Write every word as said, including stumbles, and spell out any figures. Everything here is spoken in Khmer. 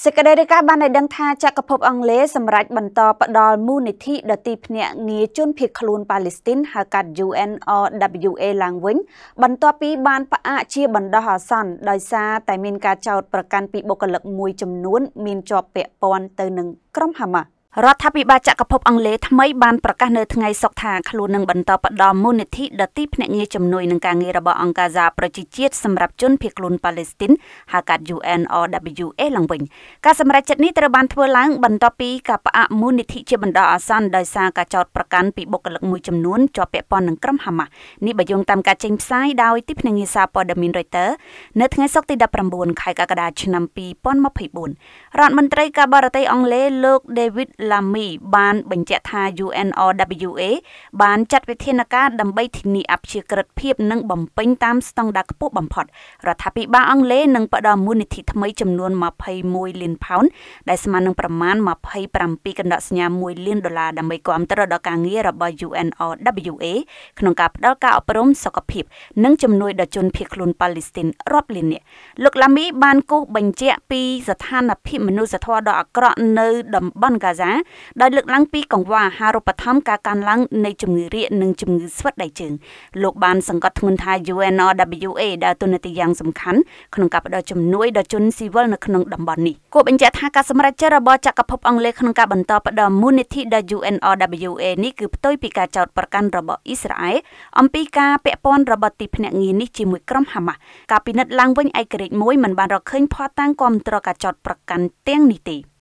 សេចក្តីរាយការណ៍បានឲ្យដឹងថាចក្រភពអង់គ្លេសសម្រេចបន្តផ្ដល់មូលនិធិដទីភ្នាក់ងារជនភៀសខ្លួនប៉ាឡេស្ទីនហៅកាត់ U N R W A ឡើងវិញបន្ទាប់ពីបានផ្អាកជាបណ្ដោះអាសន្នដោយសារតែមានការចោទប្រកាន់ពីបុគ្គលិកមួយចំនួនមានជាប់ពាក់ព័ន្ធទៅនឹងក្រុមហាម៉ាស់រដ្ឋាភិបាលចក្រភពអង់គ្លេសថ្មីបានប្រកាសនៅថ្ងៃសុក្រថាខ្លួននឹងបន្តផ្ដល់មូលនិធិដទីភ្នាក់ងារជំនួយនឹងការងាររបស់អង្គការសហប្រជាជាតិសម្រាប់ជនភៀសខ្លួនប៉ាឡេស្ទីនហៅកាត់ U N R W A ឡើងវិញការសម្រេចចិត្តនេះត្រូវបានធ្វើឡើងបន្ទាប់ពីការផ្អាកមូលនិធិជាបណ្ដោះអាសន្នដោយសារការចោទប្រកាន់ពីបុគ្គលិកមួយចំនួនជាប់ពាក់ព័ន្ធនឹងក្រុមហាម៉ាស់នេះបើយោងតាមការចេញផ្សាយដោយទីភ្នាក់ងារសារព័ត៌មាន Reuters នៅថ្ងៃសុក្រទីដប់ប្រាំបួនខែកក្កដាឆ្នាំពីរពាន់ម្ភៃបួនរដ្ឋមន្ត្រីការបរទេសអង់គ្លេសលោក David Lammy បានបញ្ជាក់ថា U N R W A បានចាត់វិធានការដើម្បីធានាអព្យាក្រឹតភាពនិងបំពេញតាមស្តង់ដារខ្ពស់បំផុតរដ្ឋាភិបាលអង់គ្លេសនឹងផ្ដល់មូលនិធិថ្មីចំនួនម្ភៃមួយលានផោនដែលស្មើនឹងប្រមាណម្ភៃប្រាំពីរកណ្ដកសញ្ញាមួយលានដុល្លារដើម្បីគាំទ្រដល់ការងាររបស់ U N R W A ក្នុងការផ្ដល់ការអប់រំសុខភាពនិងជំនួយដល់ជនភៀសខ្លួនប៉ាឡេស្ទីនរាប់លាននាក់លោក Lammy បានគូសបញ្ជាក់ពីស្ថានភាពមនុស្សធម៌ដ៏អាក្រក់នៅតំបន់ហ្គាហ្សាដោយលើកឡើងពីកង្វះអាហារូបត្ថម្ភការកើនឡើងនៃជំងឺរាកនិងជំងឺស្វិតដៃជើងលោកបានសង្កត់ធ្ងន់ថា U N R W A ដើរតួនាទីយ៉ាងសំខាន់ក្នុងការផ្ដល់ជំនួយដល់ជនស៊ីវិលនៅក្នុងតំបន់នេះគួរបញ្ជាក់ថាការសម្រេចចិត្តរបស់ចក្រភពអង់គ្លេសក្នុងការបន្តផ្ដល់មូលនិធិដល់ U N R W A នេះគឺផ្ទុយពីការចោទប្រកាន់របស់អ៊ីស្រាអែលអំពីការពាក់ព័ន្ធរបស់ទីភ្នាក់ងារនេះជាមួយក្រុមហាម៉ាស់ការពិនិត្យឡើងវិញឯករាជ្យមួយមិនបានរកឃើញភស្តុតាងគាំទ្រការចោទប្រកាន់ទាំងនេះទេ